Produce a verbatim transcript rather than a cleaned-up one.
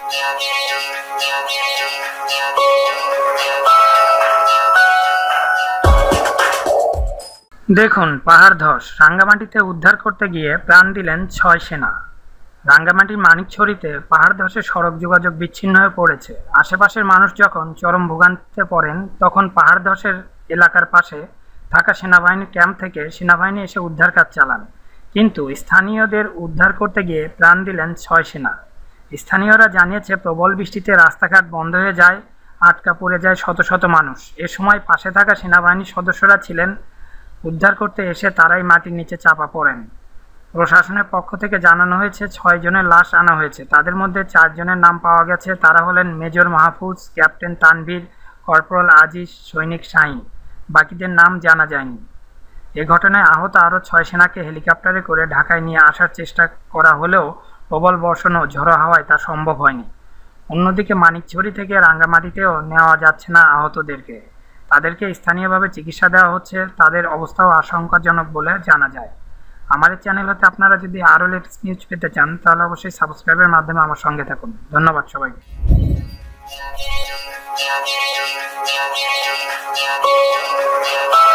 দেখুন পাহাড় ধস, রাঙ্গামাটিতে উদ্ধার করতে গিয়ে প্রাণ দিলেন ছয় সেনা। রাঙ্গামাটির মানিকছড়িতে পাহাড় ধসে সড়ক যোগাযোগ বিচ্ছিন্ন হয়ে পড়েছে। আশেপাশের মানুষ যখন চরম ভোগান্তিতে পড়েন, তখন পাহাড় ধসের এলাকার পাশে থাকা সেনাবাহিনীর ক্যাম্প থেকে সেনাবাহিনী এসে উদ্ধার কাজ চালান, কিন্তু স্থানীয়দের উদ্ধার করতে গিয়ে প্রাণ দিলেন ছয় সেনা। স্থানীয়রা জানিয়েছে, প্রবল বৃষ্টিতে রাস্তাঘাট বন্ধ হয়ে যায়, আটকা পড়ে যায় শত শত মানুষ। এ সময় পাশে থাকা সেনাবাহিনীর সদস্যরা ছিলেন, উদ্ধার করতে এসে তারাই মাটির নিচে চাপা পড়েন। প্রশাসনের পক্ষ থেকে জানানো হয়েছে, ছয় জনের লাশ আনা হয়েছে। তাদের মধ্যে চারজনের নাম পাওয়া গেছে। তারা হলেন major Mahfuz, captain Tanvir, corporal Aziz, সৈনিক শাহিন। বাকিদের নাম জানা যায়নি। এ ঘটনায় আহত আরও ছয় সেনাকে হেলিকপ্টারে করে ঢাকায় নিয়ে আসার চেষ্টা করা হলেও প্রবল বর্ষণ ও ঝড়ো হাওয়ায় তা সম্ভব হয়নি। অন্যদিকে মানিকছড়ি থেকে রাঙ্গামাটিতেও নেওয়া যাচ্ছে না আহতদেরকে। তাদেরকে স্থানীয়ভাবে চিকিৎসা দেওয়া হচ্ছে। তাদের অবস্থাও আশঙ্কাজনক বলে জানা যায়। আমার এই চ্যানেল হতে আপনারা যদি আরও লেটেস্ট নিউজ পেতে চান, তাহলে অবশ্যই সাবস্ক্রাইবের মাধ্যমে আমার সঙ্গে থাকুন। ধন্যবাদ সবাইকে।